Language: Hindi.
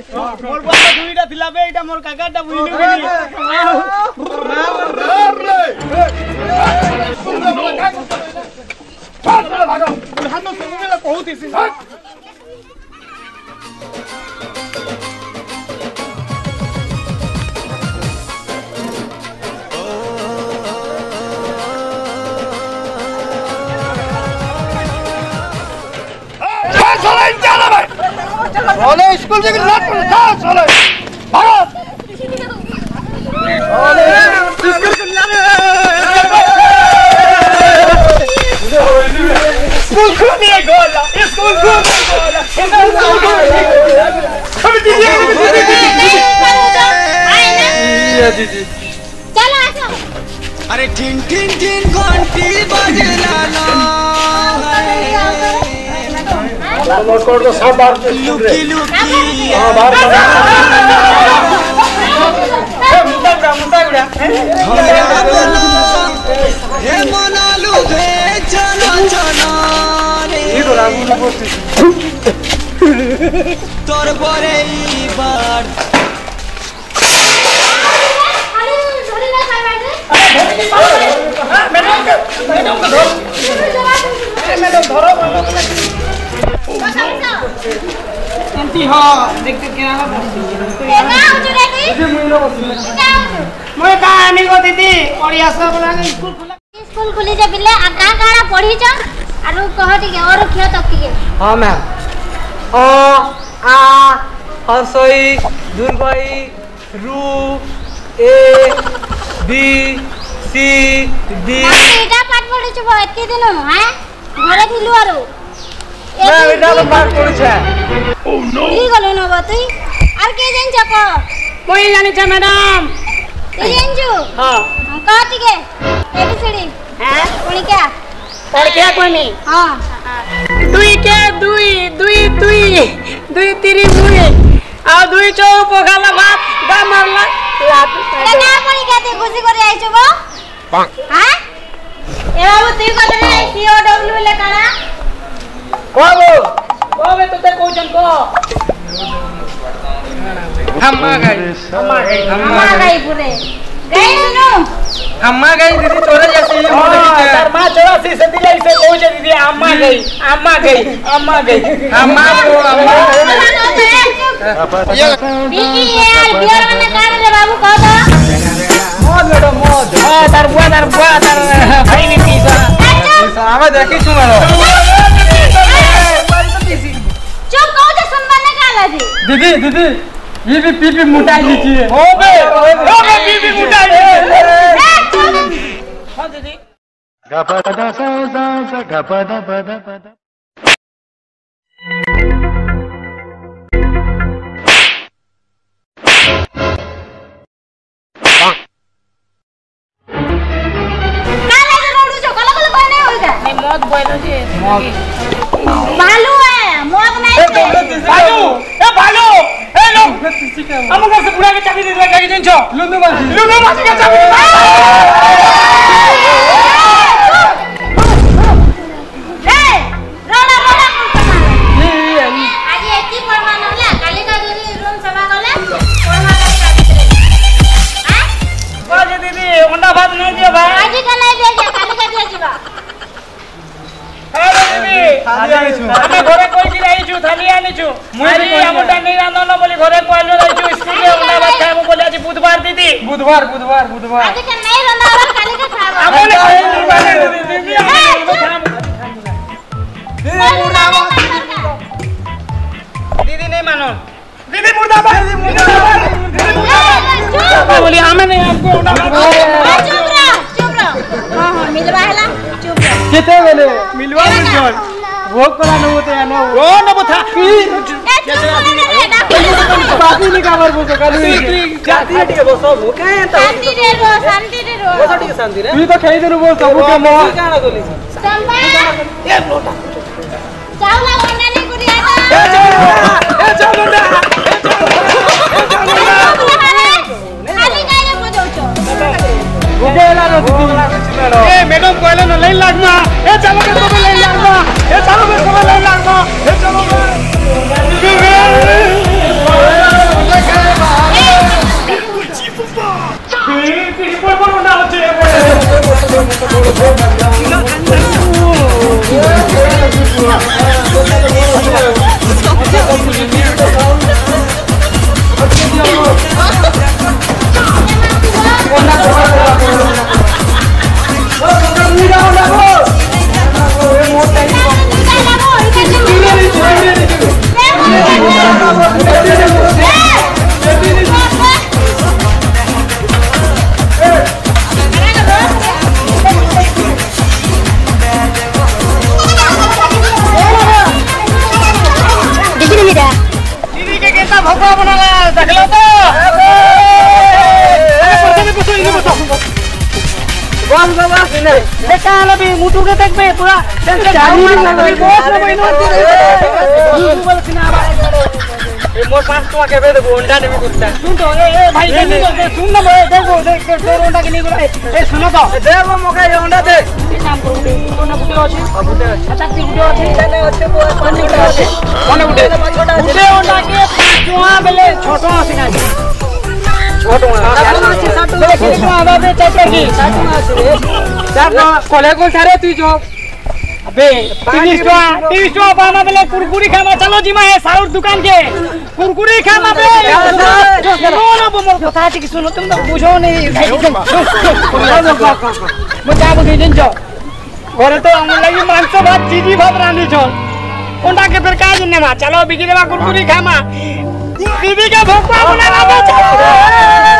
मोर बात दुईटा थिला बे एटा मोर काकाटा बुइलु कि हां तो सबेला कहूतिसी चलो स्कूल से लाट चलो चलो भागो स्कूल को स्कूल खुली है गोला स्कूल खुली है गोला हम दीदी चलो आसो अरे टिन टिन टिन घंटी बजना ना मोर कोड तो सब बाहर से लुकी लुकी हां बाहर मुता गुड़ा हे मनालू दे चलो चलो रे ये तो रामू ने बोलती तोर बरे ई बार अरे धरे ना खाइबा मैडम धरो एंटी हां देख क्या ना मैं कहानी को दीदी और यासा बोला स्कूल खुली जे बिले आ का काना पढ़ी छ आरो कह दिके और खियो तक के हां मैम अ आ हर्षई दुर्गई रु ए बी सी डी एटा पाठ पढ़ी छ एते दिन हैं घरे थिलु आरो मैं बेटा तो पाठ पढ़ी छ ओ नो ई गलो न बतई आर के जन छ को कोई जाने छ मैडम तेंजू हां कह दिके एबीसीडी हैं कोनी क्या पढ़ क्या कोई नहीं हां दुई के दुई दुई दुई दुई तिरी मुई आ दुई चौ पोखाला भात गा मारला लात केना कोनी क्या ते खुशी करे आइ छबो हां ए बाबू तू कतरे सीओ डब्ल्यू ले काना बाबू बाबू तो ते कोचन को हम्मा गई पूरे गई सुनो अम्मा गई दीदी तोरे जैसे ही तार मां 84 से दिलाई से पहुंचे दीदी अम्मा गई अम्मा गई अम्मा गई अम्मा को अम्मा ये बीकी यार बियर में काट रे बाबू कह दो मौज मैडम मौज हां तार बुआ तार भाई ने पीसा आवे देखी छु मारो चुप कहो जे सम्मान ने काला जी दीदी दीदी ये भी पीपी मुटाई लीजिए हो बे पीपी मुटाई हां दीदी गपदा सा सा गपदा पदा पदा काला जे रोडू छो कला कला कोई नहीं होगा नहीं मौत बोलो जी मौत भालू है मौत नहीं है भालू ए भालू ए लो हम घर से बुला के चाबी दे दे के दिन छो लुनु मासी के चाबी ए रोड़ा रोड़ा आज एती परमान होला काली का जो रूम सभा गले परमान का दिले हां बाजे दीदी अंडा भात नहीं दियो भाई आज का नहीं दे जा काली का दिया जीवा अरे दीदी थाली आनी छु हमें घरे कोई की रही छु थाली आनी छु मुई हमटा नहीं रांधनो बोली घरे कोइलो रही छु स्कूल में अंडा भात खाबो बोले आज बुधवार दीदी बुधवार आज का नहीं रंदा और काली का खाबो हमने खाए दीदी दीदी नहीं मानो दीदी मुर्दाबाद बोली हमें नहीं आपको अंडा भात चुप रहो हां हां मिलवा हैला चुप रहो किते बेले मिलवा मिल वो कोला न होते या नो वो न बता बाकी निकालर बोल कालू जाती है ठीक बस वो काहे त शांति रे रो बस ठीक शांति रे तू तो खेई देनु बोल सब के मो काना गोली संबा ए लोटा चावला वंडा नहीं कुरिया ए चावला खाली काहे बोझो छो उगेला रो ए मैडम कोइला न लाइन लागमा ए चलो के सब लाइन लागमा ए चलो के सब लाइन लागमा ए चलो काला भी मुटु के तक में पूरा बॉस में बहिनो बोल सिना ए मोर 5 टका के दे देबो अंडा नहीं कुत्ता सुन तो ए भाई सुन ना भाई देखो देख तोर अंडा के नहीं ए सुनो तो दे वो मौका ये अंडा दे एक काम करू दे कोना बुटे अछि अच्छा ती बुटे अछि नहीं अच्छे कोने बुटे अछि कोने बुटे बुटे अंडा के पांचवा बेले छोटो अछि ना छोटो अछि साटो देखि तो आवा दे चाचा की साटो अछि रे चार कोले को सारे तू जो अबे 30 टका पाना बेले कुरकुरी खामा चलो जीमा है साउर दुकान के कुरकुरी खामा बे सुनो मोर कथा कि सुनो तुम तो बुझो नहीं मजा बुझी दिन जो घरे तो हम लगी मांस भात जीजी भात रांधी छो कोंडा के फिर का जने मा चलो बिकी देवा कुरकुरी खामा दीदी के भोकवा बना दे